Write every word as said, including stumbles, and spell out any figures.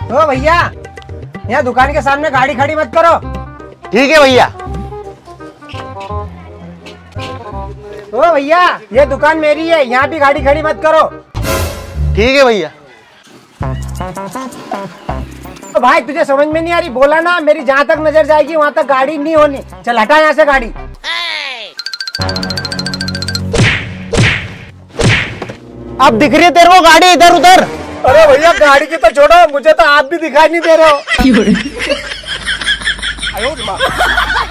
ओ भैया, यहाँ दुकान के सामने गाड़ी खड़ी मत करो। ठीक है भैया। ओ भैया, ये दुकान मेरी है, यहाँ भी गाड़ी खड़ी मत करो। ठीक है भैया। तो भाई तुझे समझ में नहीं आ रही, बोला ना मेरी जहाँ तक नजर जाएगी वहाँ तक गाड़ी नहीं होनी। चल हटा यहाँ से गाड़ी। अब दिख रही है तेरे को गाड़ी इधर उधर? अरे भैया गाड़ी की तो छोड़ो, मुझे तो आप भी दिखाई नहीं दे रहे हो।